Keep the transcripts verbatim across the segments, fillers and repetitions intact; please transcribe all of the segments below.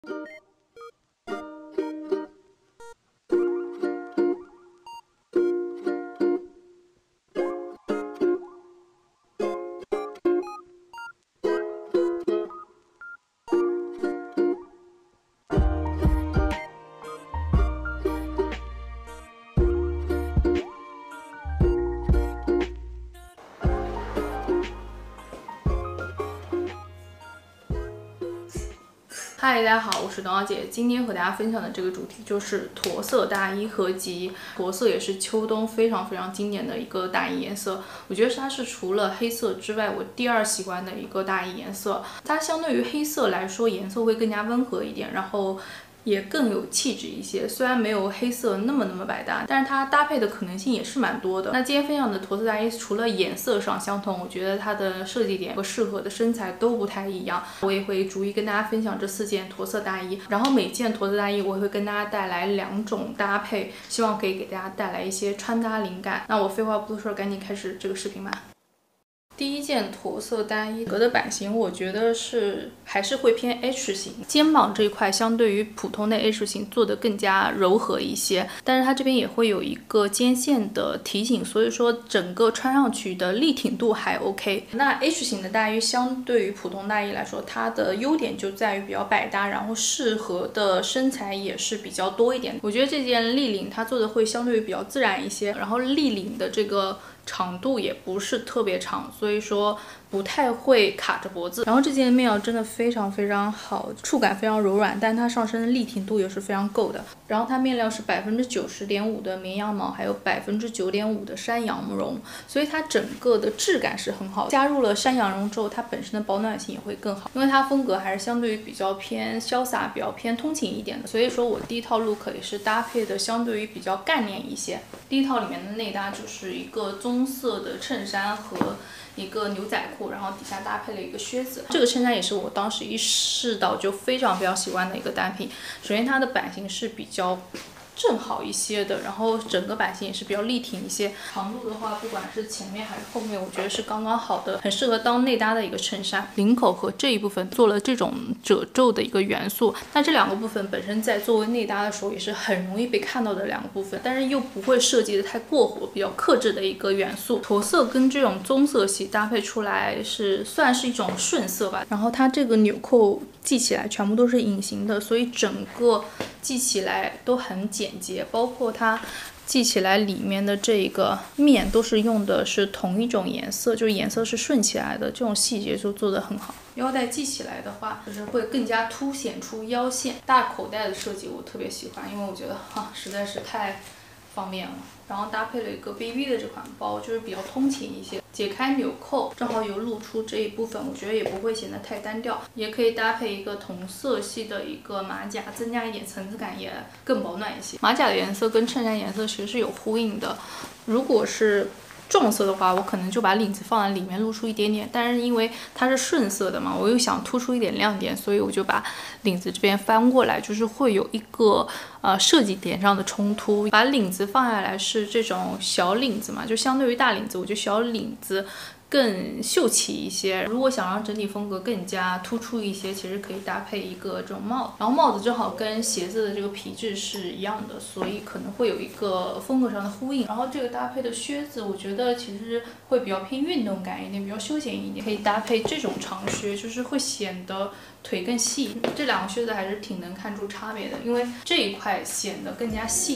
嗨，大家好，我是董小姐。今天和大家分享的这个主题就是驼色大衣合集。驼色也是秋冬非常非常经典的一个大衣颜色，我觉得它是除了黑色之外，我第二喜欢的一个大衣颜色。它相对于黑色来说，颜色会更加温和一点，然后也更有气质一些，虽然没有黑色那么那么百搭，但是它搭配的可能性也是蛮多的。那今天分享的驼色大衣，除了颜色上相同，我觉得它的设计点和适合的身材都不太一样。我也会逐一跟大家分享这四件驼色大衣，然后每件驼色大衣我也会跟大家带来两种搭配，希望可以给大家带来一些穿搭灵感。那我废话不多说，赶紧开始这个视频吧。第一件驼色大衣格的版型，我觉得是还是会偏 H 型，肩膀这一块相对于普通的 H 型做的更加柔和一些，但是它这边也会有一个肩线的提醒，所以说整个穿上去的立挺度还 OK。那 H 型的大衣相对于普通大衣来说，它的优点就在于比较百搭，然后适合的身材也是比较多一点。我觉得这件立领它做的会相对于比较自然一些，然后立领的这个长度也不是特别长，所以说不太会卡着脖子。然后这件面料真的非常非常好，触感非常柔软，但它上身的立挺度也是非常够的。然后它面料是百分之九十点五的绵羊毛，还有百分之九点五的山羊绒，所以它整个的质感是很好。加入了山羊绒之后，它本身的保暖性也会更好，因为它风格还是相对于比较偏潇洒、比较偏通勤一点的。所以说我第一套 look 也是搭配的相对于比较干练一些。第一套里面的内搭就是一个棕色的衬衫和一个牛仔裤，然后底下搭配了一个靴子。这个衬衫也是我当时一试到就非常非常喜欢的一个单品。首先它的版型是比较正好一些的，然后整个版型也是比较立挺一些。长度的话，不管是前面还是后面，我觉得是刚刚好的，很适合当内搭的一个衬衫。领口和这一部分做了这种褶皱的一个元素，那这两个部分本身在作为内搭的时候也是很容易被看到的两个部分，但是又不会设计的太过火，比较克制的一个元素。驼色跟这种棕色系搭配出来是算是一种顺色吧。然后它这个纽扣系起来全部都是隐形的，所以整个系起来都很简洁，包括它系起来里面的这个面都是用的是同一种颜色，就是颜色是顺起来的，这种细节就做得很好。腰带系起来的话，就是会更加凸显出腰线。大口袋的设计我特别喜欢，因为我觉得哈实在是太方便了。然后搭配了一个 B B 的这款包，就是比较通勤一些。解开纽扣，正好有露出这一部分，我觉得也不会显得太单调。也可以搭配一个同色系的一个马甲，增加一点层次感，也更保暖一些。马甲的颜色跟衬衫颜色其实是有呼应的。如果是撞色的话，我可能就把领子放在里面露出一点点，但是因为它是顺色的嘛，我又想突出一点亮点，所以我就把领子这边翻过来，就是会有一个呃设计点上的冲突。把领子放下来是这种小领子嘛，就相对于大领子，我觉得小领子更秀气一些。如果想让整体风格更加突出一些，其实可以搭配一个这种帽子，然后帽子正好跟鞋子的这个皮质是一样的，所以可能会有一个风格上的呼应。然后这个搭配的靴子，我觉得其实会比较偏运动感一点，比较休闲一点，可以搭配这种长靴，就是会显得腿更细。这两个靴子还是挺能看出差别的，因为这一块显得更加细。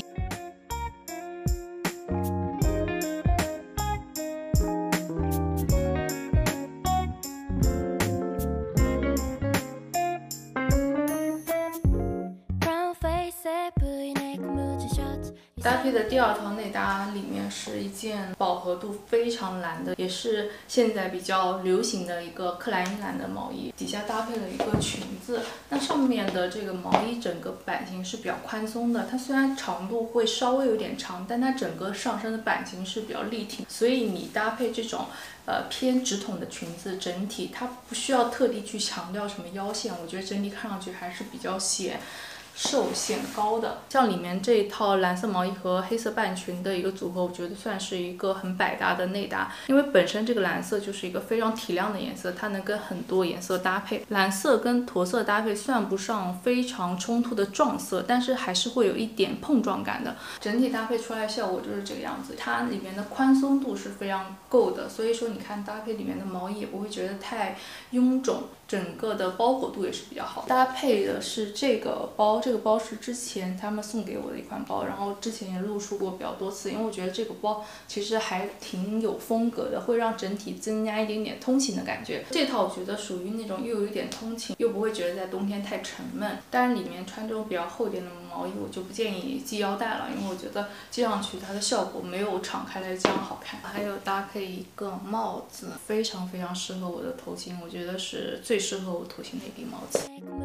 搭配的第二套内搭里面是一件饱和度非常蓝的，也是现在比较流行的一个克莱因蓝的毛衣，底下搭配了一个裙子。那上面的这个毛衣整个版型是比较宽松的，它虽然长度会稍微有点长，但它整个上身的版型是比较立挺，所以你搭配这种呃偏直筒的裙子，整体它不需要特地去强调什么腰线，我觉得整体看上去还是比较显瘦显高的。像里面这一套蓝色毛衣和黑色半裙的一个组合，我觉得算是一个很百搭的内搭，因为本身这个蓝色就是一个非常提亮的颜色，它能跟很多颜色搭配。蓝色跟驼色搭配算不上非常冲突的撞色，但是还是会有一点碰撞感的。整体搭配出来的效果就是这个样子，它里面的宽松度是非常够的，所以说你看搭配里面的毛衣也不会觉得太臃肿，整个的包裹度也是比较好。搭配的是这个包，这个包是之前他们送给我的一款包，然后之前也露出过比较多次，因为我觉得这个包其实还挺有风格的，会让整体增加一点点通勤的感觉。这套我觉得属于那种又有一点通勤，又不会觉得在冬天太沉闷。当然里面穿这种比较厚一点的毛衣，我就不建议系腰带了，因为我觉得系上去它的效果没有敞开来这样好看。还有搭配一个帽子，非常非常适合我的头型，我觉得是最适合我头型的一顶帽子。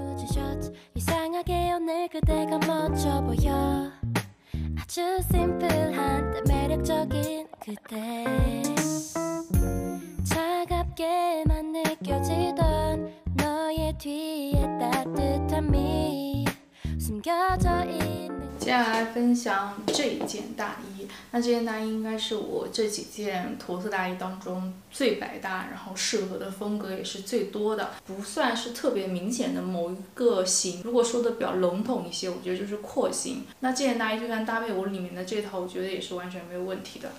接下来分享这一件大衣，那这件大衣应该是我这几件驼色大衣当中最百搭，然后适合的风格也是最多的，不算是特别明显的某一个型。如果说的比较笼统一些，我觉得就是廓形。那这件大衣就算搭配我里面的这套，我觉得也是完全没有问题的。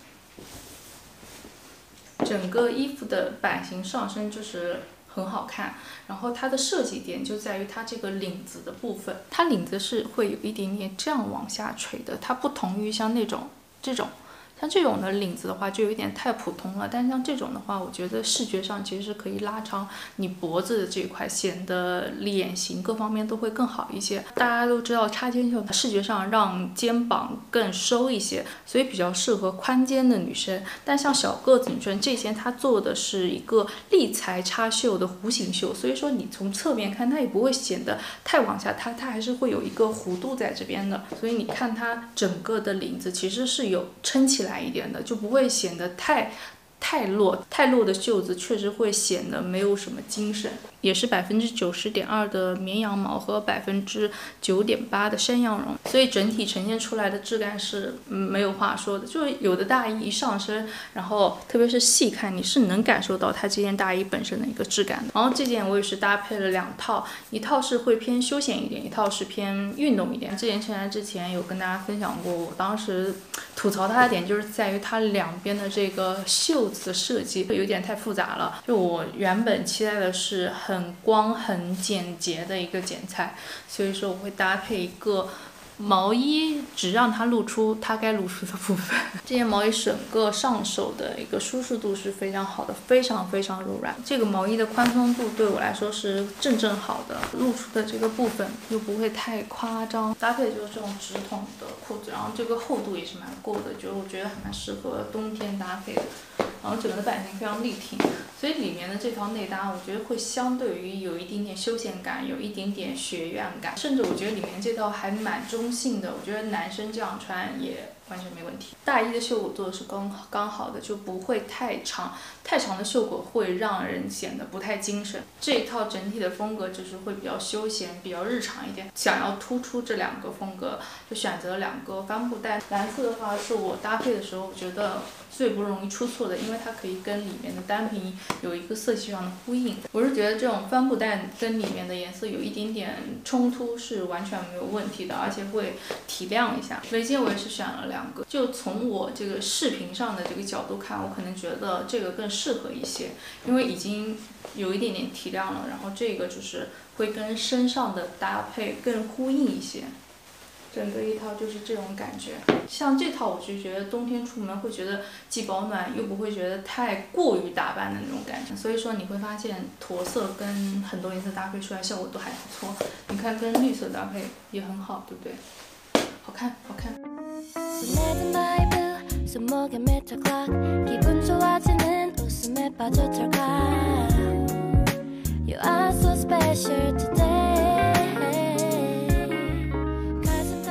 整个衣服的版型上身就是很好看，然后它的设计点就在于它这个领子的部分，它领子是会有一点点这样往下垂的，它不同于像那种这种。像这种的领子的话就有一点太普通了，但像这种的话，我觉得视觉上其实是可以拉长你脖子的这一块，显得脸型各方面都会更好一些。大家都知道插肩袖视觉上让肩膀更收一些，所以比较适合宽肩的女生。但像小个子女生这件，它做的是一个立裁插袖的弧形袖，所以说你从侧面看它也不会显得太往下塌，它还是会有一个弧度在这边的。所以你看它整个的领子其实是有撑起来一点的，就不会显得太太落，太落的袖子确实会显得没有什么精神。也是百分之九十点二的绵羊毛和百分之九点八的山羊绒，所以整体呈现出来的质感是嗯没有话说的。就是有的大衣一上身，然后特别是细看，你是能感受到它这件大衣本身的一个质感的。然后这件我也是搭配了两套，一套是会偏休闲一点，一套是偏运动一点。这件穿来之前有跟大家分享过，我当时吐槽它的点就是在于它两边的这个袖子的设计有点太复杂了。就我原本期待的是很很光很简洁的一个剪裁，所以说我会搭配一个毛衣，只让它露出它该露出的部分。这件毛衣整个上手的一个舒适度是非常好的，非常非常柔软。这个毛衣的宽松度对我来说是正正好的，露出的这个部分又不会太夸张。搭配就是这种直筒的裤子，然后这个厚度也是蛮够的，就我觉得还蛮适合冬天搭配的。然后整个的版型非常立挺，所以里面的这套内搭，我觉得会相对于有一点点休闲感，有一点点学院感，甚至我觉得里面这套还蛮中性的，我觉得男生这样穿也完全没问题。大衣的袖果做的是刚刚好的，就不会太长，太长的袖果会让人显得不太精神。这一套整体的风格就是会比较休闲，比较日常一点。想要突出这两个风格，就选择了两个帆布袋。蓝色的话是我搭配的时候，我觉得最不容易出错的，因为它可以跟里面的单品衣有一个色系上的呼应。我是觉得这种帆布袋跟里面的颜色有一点点冲突是完全没有问题的，而且会提亮一下。围巾我也是选了两个，就从我这个视频上的这个角度看，我可能觉得这个更适合一些，因为已经有一点点提亮了，然后这个就是会跟身上的搭配更呼应一些。整个一套就是这种感觉，像这套我就觉得冬天出门会觉得既保暖又不会觉得太过于打扮的那种感觉，所以说你会发现驼色跟很多颜色搭配出来效果都还不错。你看跟绿色搭配也很好，对不对？好看，好看。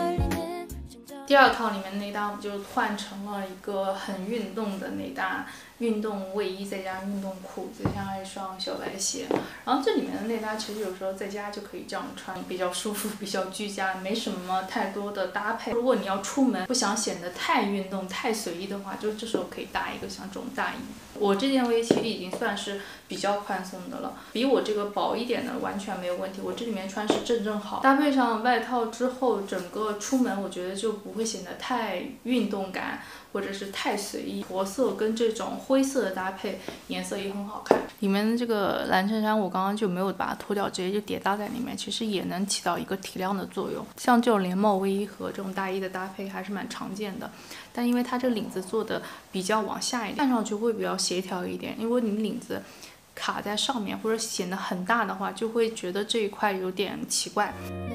第二套里面内搭我就换成了一个很运动的内搭， 运动卫衣再加运动裤，再加一双小白鞋。然后这里面的内搭其实有时候在家就可以这样穿，比较舒服，比较居家，没什么太多的搭配。如果你要出门不想显得太运动、太随意的话，就这时候可以搭一个像这种大衣。我这件卫衣其实已经算是比较宽松的了，比我这个薄一点的完全没有问题。我这里面穿是正正好，搭配上外套之后，整个出门我觉得就不会显得太运动感，或者是太随意。驼色跟这种灰色的搭配，颜色也很好看。里面的这个蓝衬衫我刚刚就没有把它脱掉，直接就叠搭在里面，其实也能起到一个提亮的作用。像这种连帽卫衣和这种大衣的搭配还是蛮常见的，但因为它这领子做的比较往下一点，看上去会比较协调一点。因为你领子卡在上面或者显得很大的话，就会觉得这一块有点奇怪。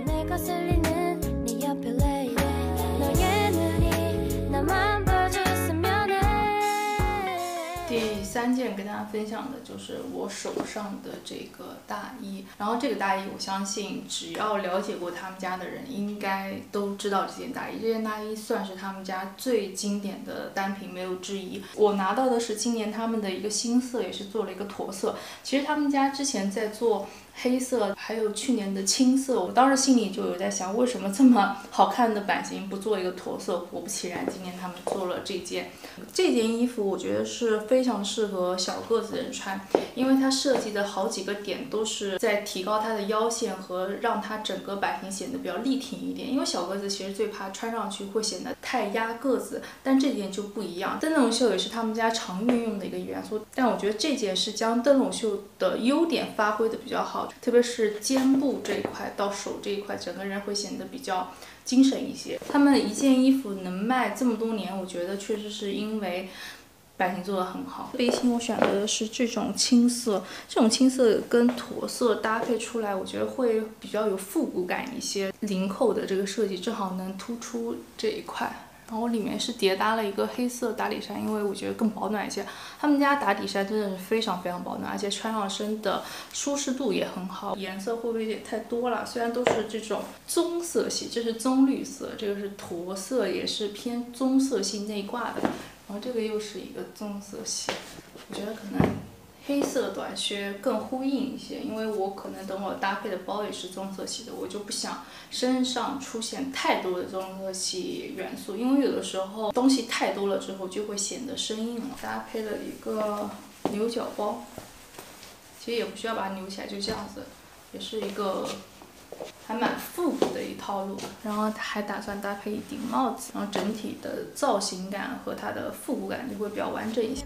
第三件跟大家分享的就是我手上的这个大衣，然后这个大衣我相信只要了解过他们家的人应该都知道这件大衣。这件大衣算是他们家最经典的单品，没有之一。我拿到的是今年他们的一个新色，也是做了一个驼色。其实他们家之前在做黑色，还有去年的青色，我当时心里就有在想，为什么这么好看的版型不做一个驼色？果不其然，今年他们做了这件。这件衣服我觉得是非常适合小个子人穿，因为它设计的好几个点都是在提高它的腰线和让它整个版型显得比较立挺一点。因为小个子其实最怕穿上去会显得太压个子，但这件就不一样。灯笼袖也是他们家常运用的一个元素，但我觉得这件是将灯笼袖的优点发挥的比较好。特别是肩部这一块到手这一块，整个人会显得比较精神一些。他们一件衣服能卖这么多年，我觉得确实是因为版型做得很好。背心我选择的是这种青色，这种青色跟驼色搭配出来，我觉得会比较有复古感一些。领口的这个设计正好能突出这一块。然后里面是叠搭了一个黑色打底衫，因为我觉得更保暖一些。他们家打底衫真的是非常非常保暖，而且穿上身的舒适度也很好。颜色会不会有点太多了？虽然都是这种棕色系，这是棕绿色，这个是驼色，也是偏棕色系内挂的。然后这个又是一个棕色系，我觉得可能黑色短靴更呼应一些，因为我可能等我搭配的包也是棕色系的，我就不想身上出现太多的棕色系元素，因为有的时候东西太多了之后就会显得生硬了。搭配了一个牛角包，其实也不需要把它扭起来，就这样子，也是一个还蛮复古的一套路。然后还打算搭配一顶帽子，然后整体的造型感和它的复古感就会比较完整一些。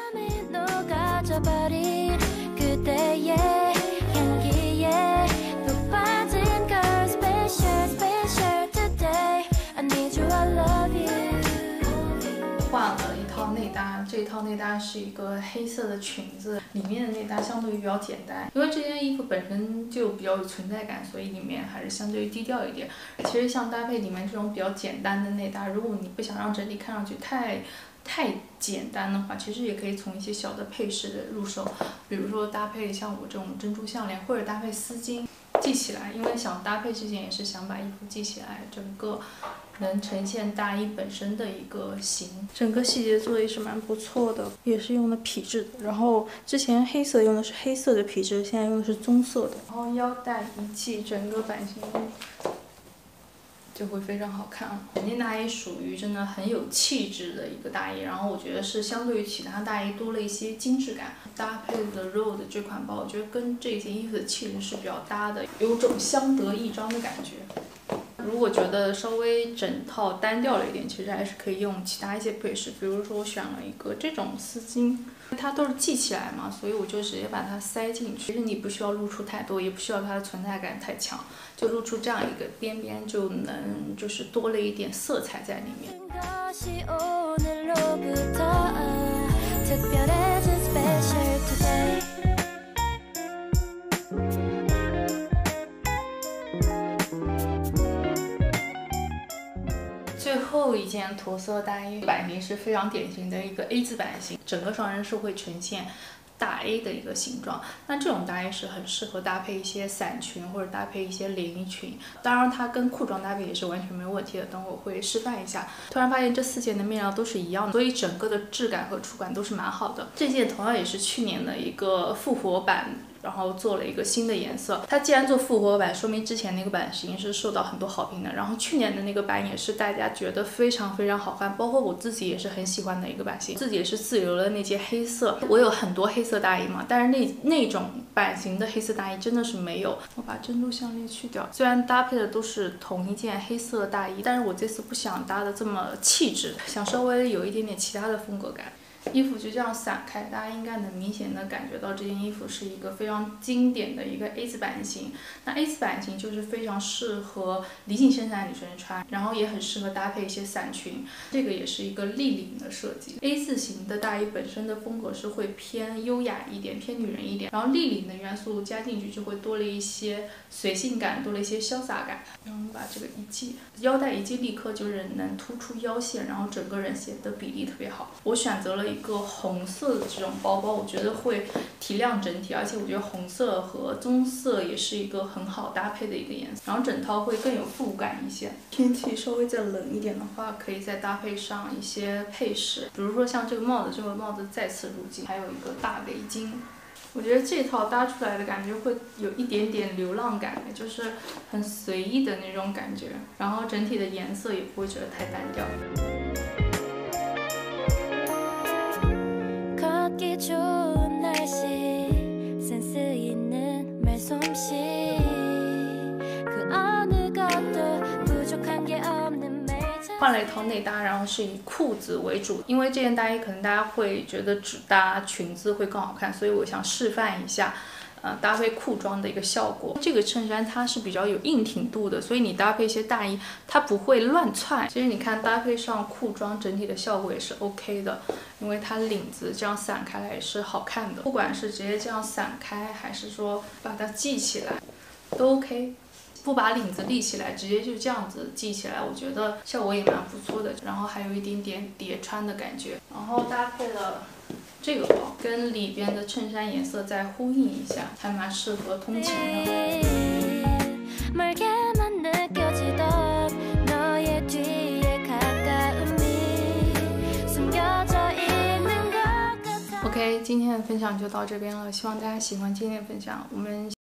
换了一套内搭，这一套内搭是一个黑色的裙子，里面的内搭相对于比较简单，因为这件衣服本身就比较有存在感，所以里面还是相对于低调一点。其实像搭配里面这种比较简单的内搭，如果你不想让整体看上去太太简单的话，其实也可以从一些小的配饰入手，比如说搭配像我这种珍珠项链，或者搭配丝巾系起来。因为想搭配这件也是想把衣服系起来，整个能呈现大衣本身的一个型。整个细节做的也是蛮不错的，也是用的皮质的。然后之前黑色用的是黑色的皮质，现在用的是棕色的。然后腰带一系，整个版型就会非常好看啊！这件大衣属于真的很有气质的一个大衣，然后我觉得是相对于其他大衣多了一些精致感。搭配的 Roll 的这款包，我觉得跟这件衣服的气质是比较搭的，有种相得益彰的感觉。如果觉得稍微整套单调了一点，其实还是可以用其他一些配饰，比如说我选了一个这种丝巾，它都是系起来嘛，所以我就直接把它塞进去。其实你不需要露出太多，也不需要它的存在感太强，就露出这样一个边边，就能就是多了一点色彩在里面。最后一件驼色大衣版型是非常典型的一个 A 字版型，整个上身是会呈现大 A 的一个形状。那这种大 A 是很适合搭配一些伞裙或者搭配一些连衣裙，当然它跟裤装搭配也是完全没有问题的。等我会示范一下。突然发现这四件的面料都是一样的，所以整个的质感和触感都是蛮好的。这件同样也是去年的一个复活版，然后做了一个新的颜色。它既然做复活版，说明之前那个版型是受到很多好评的。然后去年的那个版也是大家觉得非常非常好看，包括我自己也是很喜欢的一个版型。自己也是自留了那件黑色，我有很多黑色大衣嘛，但是那那种版型的黑色大衣真的是没有。我把珍珠项链去掉，虽然搭配的都是同一件黑色大衣，但是我这次不想搭的这么气质，想稍微有一点点其他的风格感。衣服就这样散开，大家应该能明显的感觉到这件衣服是一个非常经典的一个 A 字版型。那 A 字版型就是非常适合离境衬衫女生穿，然后也很适合搭配一些伞裙。这个也是一个立领的设计。A 字型的大衣本身的风格是会偏优雅一点，偏女人一点，然后立领的元素加进去就会多了一些随性感，多了一些潇洒感。然后把这个一系，腰带一系立刻就是能突出腰线，然后整个人显得比例特别好。我选择了一个红色的这种包包，我觉得会提亮整体，而且我觉得红色和棕色也是一个很好搭配的一个颜色，然后整套会更有复古感一些。天气稍微再冷一点的话，可以再搭配上一些配饰，比如说像这个帽子，这个帽子再次入镜，还有一个大围巾。我觉得这套搭出来的感觉会有一点点流浪感，就是很随意的那种感觉，然后整体的颜色也不会觉得太单调。换了一套内搭，然后是以裤子为主，因为这件大衣可能大家会觉得只搭裙子会更好看，所以我想示范一下，呃，搭配裤装的一个效果。这个衬衫它是比较有硬挺度的，所以你搭配一些大衣，它不会乱窜。其实你看搭配上裤装，整体的效果也是 OK 的，因为它领子这样散开来也是好看的。不管是直接这样散开，还是说把它系起来，都 OK。不把领子立起来，直接就这样子系起来，我觉得效果也蛮不错的。然后还有一点点叠穿的感觉，然后搭配了这个包，跟里边的衬衫颜色再呼应一下，还蛮适合通勤的。OK， 今天的分享就到这边了，希望大家喜欢今天的分享，我们。